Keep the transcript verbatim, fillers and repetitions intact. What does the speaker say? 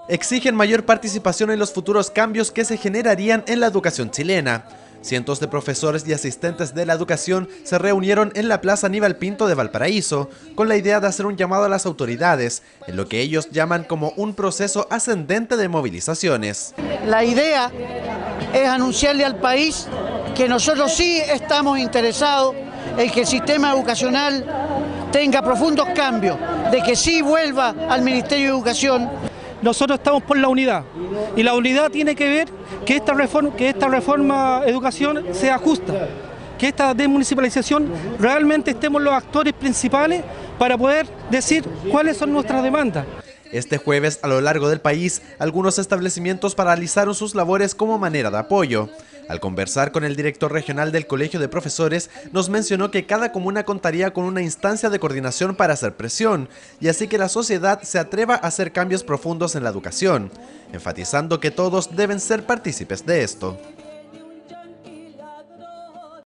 Exigen mayor participación en los futuros cambios que se generarían en la educación chilena. Cientos de profesores y asistentes de la educación se reunieron en la Plaza Aníbal Pinto de Valparaíso con la idea de hacer un llamado a las autoridades en lo que ellos llaman como un proceso ascendente de movilizaciones. La idea es anunciarle al país que nosotros sí estamos interesados en que el sistema educacional tenga profundos cambios, de que sí vuelva al Ministerio de Educación. Nosotros estamos por la unidad y la unidad tiene que ver que esta reforma, que esta reforma educación sea justa, que esta desmunicipalización realmente estemos los actores principales para poder decir cuáles son nuestras demandas. Este jueves, a lo largo del país, algunos establecimientos paralizaron sus labores como manera de apoyo. Al conversar con el director regional del Colegio de Profesores, nos mencionó que cada comuna contaría con una instancia de coordinación para hacer presión, y así que la sociedad se atreva a hacer cambios profundos en la educación, enfatizando que todos deben ser partícipes de esto.